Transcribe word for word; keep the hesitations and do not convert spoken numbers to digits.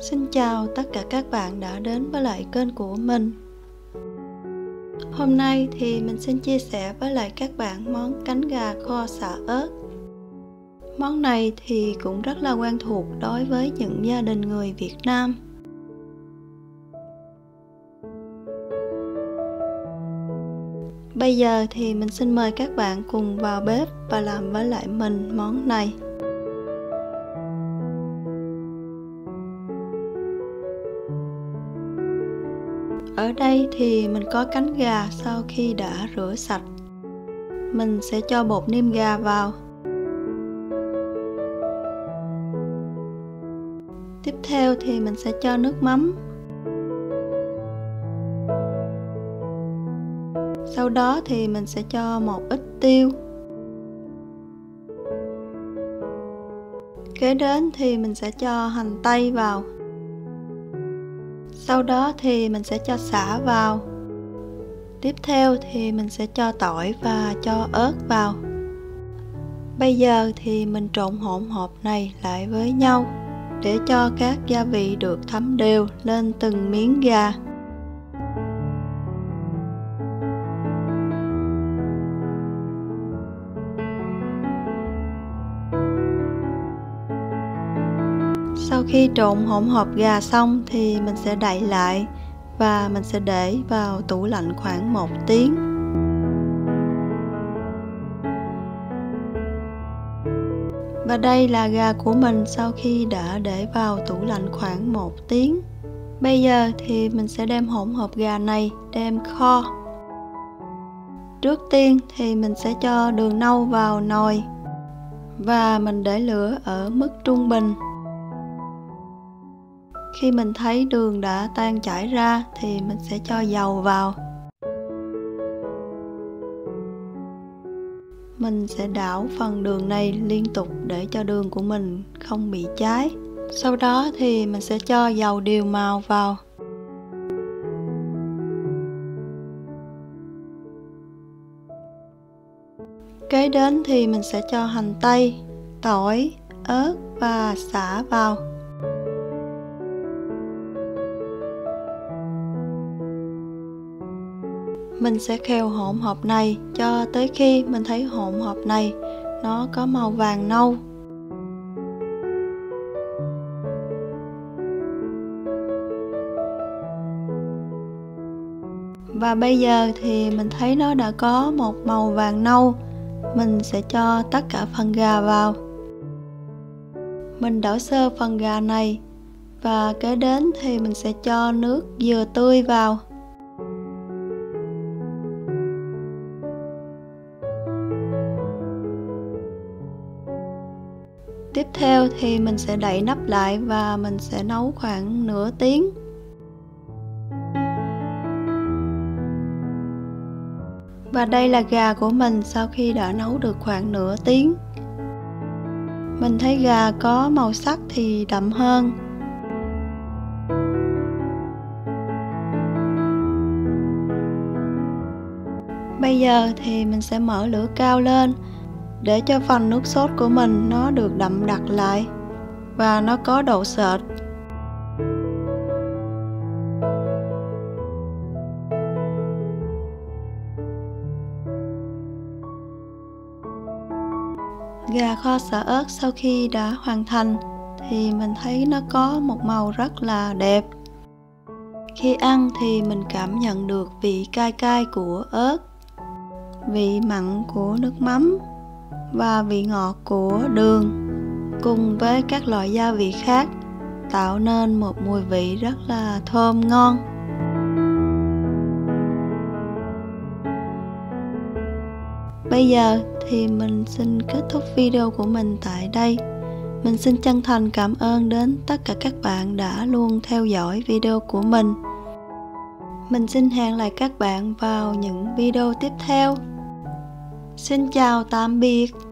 Xin chào tất cả các bạn đã đến với lại kênh của mình. Hôm nay thì mình xin chia sẻ với lại các bạn món cánh gà kho xả ớt. Món này thì cũng rất là quen thuộc đối với những gia đình người Việt Nam. Bây giờ thì mình xin mời các bạn cùng vào bếp và làm với lại mình món này. Ở đây thì mình có cánh gà sau khi đã rửa sạch. Mình sẽ cho bột nêm gà vào. Tiếp theo thì mình sẽ cho nước mắm. Sau đó thì mình sẽ cho một ít tiêu. Kế đến thì mình sẽ cho hành tây vào. Sau đó thì mình sẽ cho sả vào. Tiếp theo thì mình sẽ cho tỏi và cho ớt vào. Bây giờ thì mình trộn hỗn hợp này lại với nhau để cho các gia vị được thấm đều lên từng miếng gà. Sau khi trộn hỗn hợp gà xong thì mình sẽ đậy lại và mình sẽ để vào tủ lạnh khoảng một tiếng. Và đây là gà của mình sau khi đã để vào tủ lạnh khoảng một tiếng. Bây giờ thì mình sẽ đem hỗn hợp gà này đem kho. Trước tiên thì mình sẽ cho đường nâu vào nồi và mình để lửa ở mức trung bình. Khi mình thấy đường đã tan chảy ra thì mình sẽ cho dầu vào. Mình sẽ đảo phần đường này liên tục để cho đường của mình không bị cháy. Sau đó thì mình sẽ cho dầu điều màu vào. Kế đến thì mình sẽ cho hành tây, tỏi, ớt và sả vào. Mình sẽ khêu hỗn hợp này cho tới khi mình thấy hỗn hợp này nó có màu vàng nâu. Và bây giờ thì mình thấy nó đã có một màu vàng nâu. Mình sẽ cho tất cả phần gà vào. Mình đảo sơ phần gà này và kế đến thì mình sẽ cho nước dừa tươi vào. Tiếp theo thì mình sẽ đậy nắp lại và mình sẽ nấu khoảng nửa tiếng. Và đây là gà của mình sau khi đã nấu được khoảng nửa tiếng. Mình thấy gà có màu sắc thì đậm hơn. Bây giờ thì mình sẽ mở lửa cao lên để cho phần nước sốt của mình nó được đậm đặc lại và nó có độ sệt. Gà kho xả ớt sau khi đã hoàn thành thì mình thấy nó có một màu rất là đẹp. Khi ăn thì mình cảm nhận được vị cay cay của ớt, vị mặn của nước mắm và vị ngọt của đường cùng với các loại gia vị khác tạo nên một mùi vị rất là thơm ngon. Bây giờ thì mình xin kết thúc video của mình tại đây. Mình xin chân thành cảm ơn đến tất cả các bạn đã luôn theo dõi video của mình. Mình xin hẹn lại các bạn vào những video tiếp theo. Xin chào tạm biệt.